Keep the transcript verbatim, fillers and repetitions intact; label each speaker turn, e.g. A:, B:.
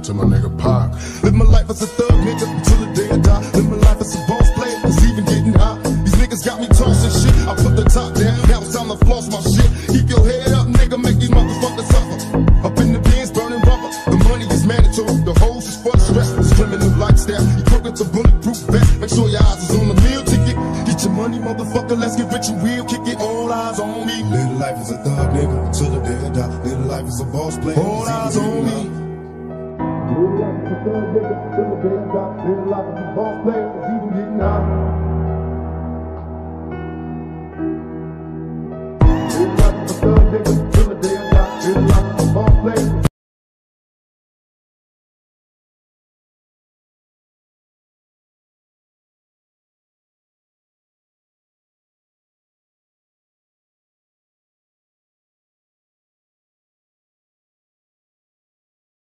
A: to my nigga Pac. Live my life as a thug nigga until the day I die. Live my life as a boss player, it's even getting hot. These niggas got me tossing shit. I put the top down, now it's time to floss my shit. Keep your head up, nigga, make these motherfuckers suffer. Up in the bins, burning rubber. The money is mandatory, the hoes is for the stress. It's criminal lifestyle. You cook with the bulletproof vest. Make sure your eyes is on the meal ticket. Get your money, motherfucker, let's get rich and real. Kick it, all eyes on me. Live life as a thug nigga until the day I die. Live life as a boss player, all eyes on me. Live life as a thug nigga until the day I die. Live life as a boss player, it's even getting hot.